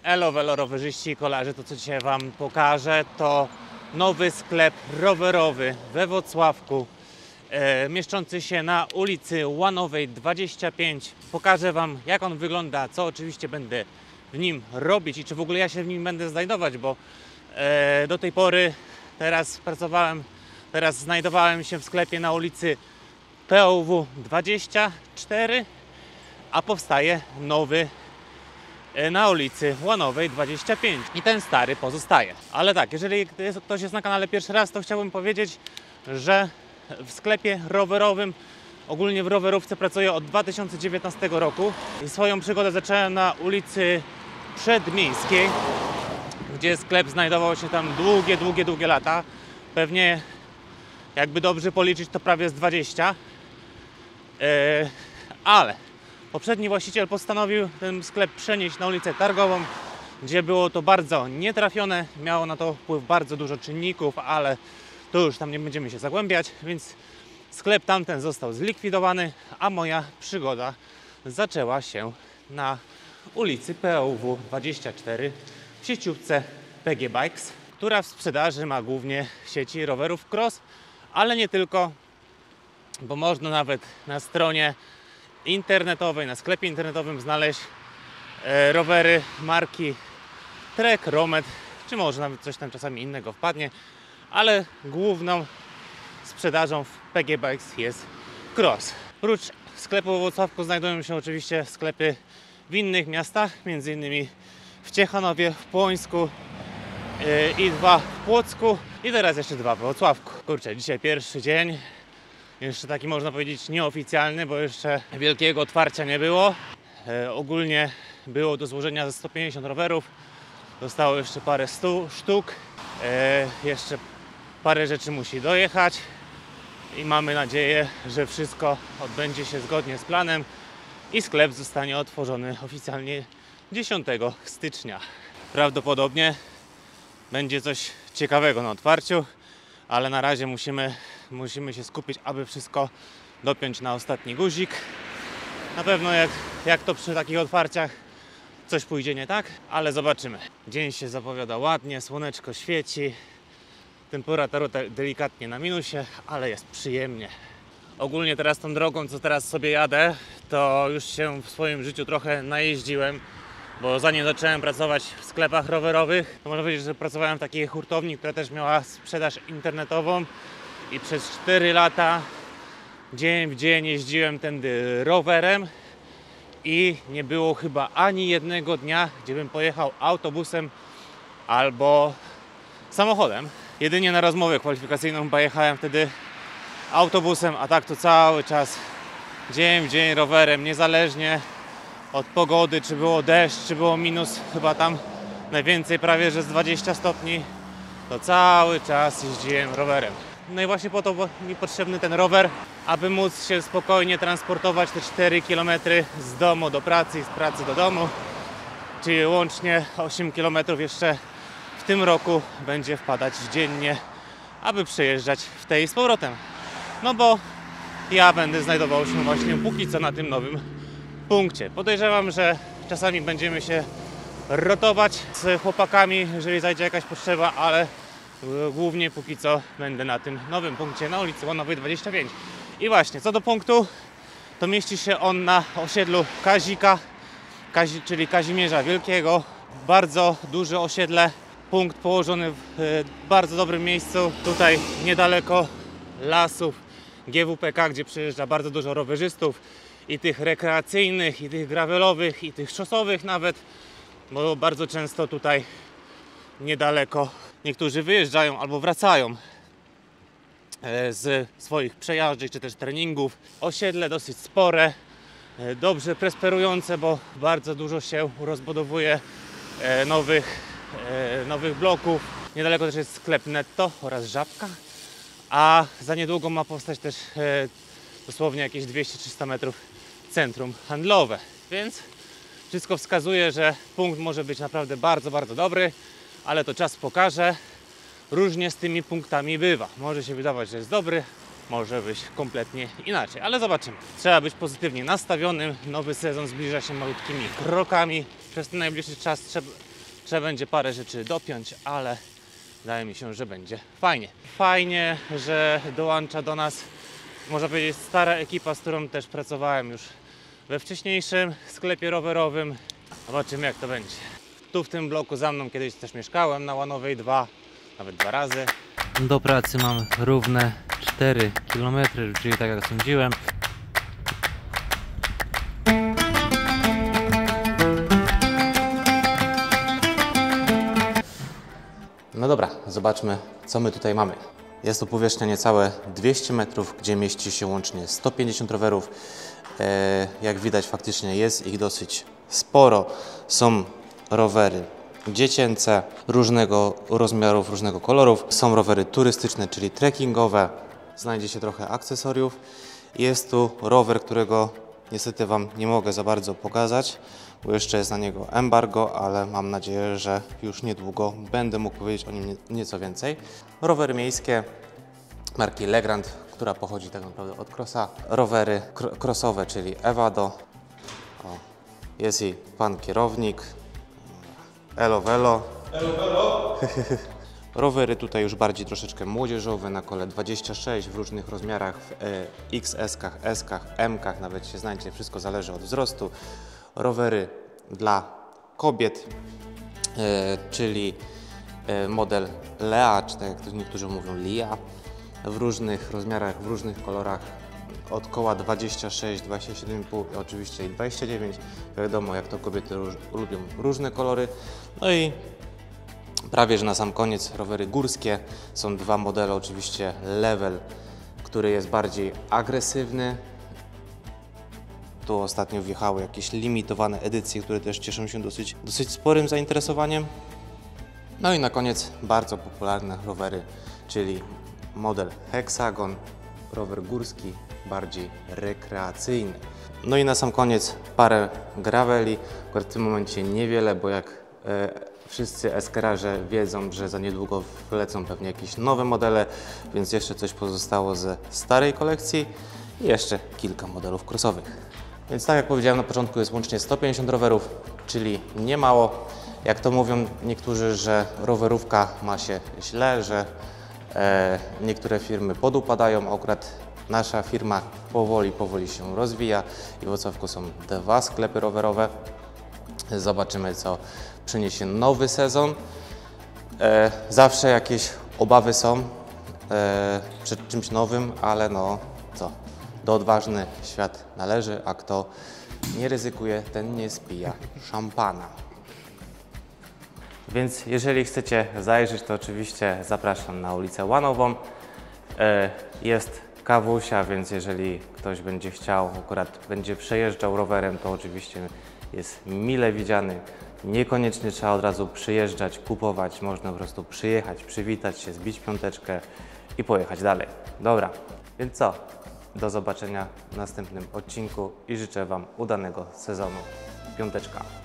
Elo, rowerzyści i kolarze, to co dzisiaj Wam pokażę, to nowy sklep rowerowy we Włocławku, mieszczący się na ulicy Łanowej 25. Pokażę Wam, jak on wygląda, co oczywiście będę w nim robić i czy w ogóle ja się w nim będę znajdować, bo do tej pory teraz znajdowałem się w sklepie na ulicy POW 24, a powstaje nowy na ulicy Łanowej 25 i ten stary pozostaje. Ale tak, jeżeli ktoś jest na kanale pierwszy raz, to chciałbym powiedzieć, że w sklepie rowerowym, ogólnie w rowerówce, pracuję od 2019 roku i swoją przygodę zacząłem na ulicy Przedmiejskiej, gdzie sklep znajdował się tam długie lata. Pewnie, jakby dobrze policzyć, to prawie z 20. Ale poprzedni właściciel postanowił ten sklep przenieść na ulicę Targową, gdzie było to bardzo nietrafione. Miało na to wpływ bardzo dużo czynników, ale to już tam nie będziemy się zagłębiać, więc sklep tamten został zlikwidowany, a moja przygoda zaczęła się na ulicy POW 24 w sieciówce PG Bikes, która w sprzedaży ma głównie sieci rowerów cross, ale nie tylko, bo można nawet na stronie internetowej, na sklepie internetowym znaleźć rowery marki Trek, Romet, czy może nawet coś tam czasami innego wpadnie, ale główną sprzedażą w PG Bikes jest cross. Oprócz sklepu w Włocławku znajdują się oczywiście sklepy w innych miastach, między innymi w Ciechanowie, w Płońsku i 2 w Płocku i teraz jeszcze 2 w Włocławku. Kurczę, dzisiaj pierwszy dzień, jeszcze taki można powiedzieć nieoficjalny, bo jeszcze wielkiego otwarcia nie było. Ogólnie było do złożenia ze 150 rowerów, zostało jeszcze parę sztuk, jeszcze parę rzeczy musi dojechać i mamy nadzieję, że wszystko odbędzie się zgodnie z planem i sklep zostanie otworzony oficjalnie 10 stycznia. Prawdopodobnie będzie coś ciekawego na otwarciu, ale na razie musimy się skupić, aby wszystko dopiąć na ostatni guzik. Na pewno jak to przy takich otwarciach coś pójdzie nie tak, ale zobaczymy. Dzień się zapowiada ładnie, słoneczko świeci, temperatura delikatnie na minusie, ale jest przyjemnie. Ogólnie teraz tą drogą, co teraz sobie jadę, to już się w swoim życiu trochę najeździłem, bo zanim zacząłem pracować w sklepach rowerowych, to można powiedzieć, że pracowałem w takiej hurtowni, która też miała sprzedaż internetową i przez 4 lata dzień w dzień jeździłem tędy rowerem i nie było chyba ani jednego dnia, gdzie bym pojechał autobusem albo samochodem. Jedynie na rozmowę kwalifikacyjną pojechałem wtedy autobusem, a tak to cały czas dzień w dzień rowerem, niezależnie od pogody, czy było deszcz, czy było minus, chyba tam najwięcej prawie że z 20 stopni, to cały czas jeździłem rowerem. No i właśnie po to mi potrzebny ten rower, aby móc się spokojnie transportować te 4 km z domu do pracy i z pracy do domu, czyli łącznie 8 km jeszcze w tym roku będzie wpadać dziennie, aby przejeżdżać w tej z powrotem. No bo ja będę znajdował się właśnie póki co na tym nowym punkcie. Podejrzewam, że czasami będziemy się rotować z chłopakami, jeżeli zajdzie jakaś potrzeba, ale głównie póki co będę na tym nowym punkcie na ulicy Łanowej 25. I właśnie, co do punktu, to mieści się on na osiedlu Kazika, czyli Kazimierza Wielkiego. Bardzo duże osiedle, punkt położony w bardzo dobrym miejscu, tutaj niedaleko lasów GWPK, gdzie przyjeżdża bardzo dużo rowerzystów i tych rekreacyjnych, i tych gravelowych, i tych szosowych nawet, bo bardzo często tutaj niedaleko niektórzy wyjeżdżają albo wracają z swoich przejażdżek czy też treningów. Osiedle dosyć spore, dobrze prosperujące, bo bardzo dużo się rozbudowuje nowych bloków. Niedaleko też jest sklep Netto oraz Żabka, a za niedługo ma powstać też dosłownie jakieś 200-300 metrów centrum handlowe, więc wszystko wskazuje, że punkt może być naprawdę bardzo dobry, ale to czas pokaże. Różnie z tymi punktami bywa. Może się wydawać, że jest dobry, może być kompletnie inaczej, ale zobaczymy. Trzeba być pozytywnie nastawionym. Nowy sezon zbliża się malutkimi krokami. Przez ten najbliższy czas Trzeba będzie parę rzeczy dopiąć, ale wydaje mi się, że będzie fajnie. Fajnie, że dołącza do nas, można powiedzieć, stara ekipa, z którą też pracowałem już we wcześniejszym sklepie rowerowym. Zobaczymy, jak to będzie. Tu w tym bloku za mną kiedyś też mieszkałem, na Łanowej 2, nawet 2 razy. Do pracy mam równe 4 km, czyli tak jak sądziłem. No dobra, zobaczmy, co my tutaj mamy. Jest to powierzchnia niecałe 200 metrów, gdzie mieści się łącznie 150 rowerów. Jak widać, faktycznie jest ich dosyć sporo. Są rowery dziecięce, różnego rozmiarów, różnego kolorów. Są rowery turystyczne, czyli trekkingowe. Znajdzie się trochę akcesoriów. Jest tu rower, którego niestety Wam nie mogę za bardzo pokazać, bo jeszcze jest na niego embargo, ale mam nadzieję, że już niedługo będę mógł powiedzieć o nim nieco więcej. Rowery miejskie marki Legrand, która pochodzi tak naprawdę od Crossa. Rowery crossowe, czyli Evado. O, jest i pan kierownik. Elo velo. Elo velo. Rowery tutaj już bardziej troszeczkę młodzieżowe, na kole 26 w różnych rozmiarach, w XS-kach, S-kach, M-kach, nawet się znajdzie, wszystko zależy od wzrostu. Rowery dla kobiet, czyli model Lea, czy tak jak niektórzy mówią Lia, w różnych rozmiarach, w różnych kolorach, od koła 26, 27,5, oczywiście i 29. Wiadomo, jak to kobiety lubią różne kolory. No i prawie że na sam koniec rowery górskie. Są dwa modele, oczywiście Level, który jest bardziej agresywny. Tu ostatnio wjechały jakieś limitowane edycje, które też cieszą się dosyć sporym zainteresowaniem. No i na koniec bardzo popularne rowery, czyli model Hexagon, rower górski, bardziej rekreacyjny. No i na sam koniec parę graveli, akurat w tym momencie niewiele, bo jak wszyscy eskerarze wiedzą, że za niedługo wlecą pewnie jakieś nowe modele, więc jeszcze coś pozostało ze starej kolekcji i jeszcze kilka modelów crossowych. Więc tak jak powiedziałem na początku, jest łącznie 150 rowerów, czyli nie mało. Jak to mówią niektórzy, że rowerówka ma się źle, że niektóre firmy podupadają, akurat nasza firma powoli się rozwija i w Włocławku są dwa sklepy rowerowe. Zobaczymy, co przyniesie nowy sezon. Zawsze jakieś obawy są przed czymś nowym, ale no co, do odważny świat należy, a kto nie ryzykuje, ten nie spija szampana. Więc jeżeli chcecie zajrzeć, to oczywiście zapraszam na ulicę Łanową. Jest kawusia, więc jeżeli ktoś będzie chciał, akurat będzie przejeżdżał rowerem, to oczywiście jest mile widziany. Niekoniecznie trzeba od razu przyjeżdżać, kupować, można po prostu przyjechać, przywitać się, zbić piąteczkę i pojechać dalej. Dobra, więc co? Do zobaczenia w następnym odcinku i życzę Wam udanego sezonu. Piąteczka.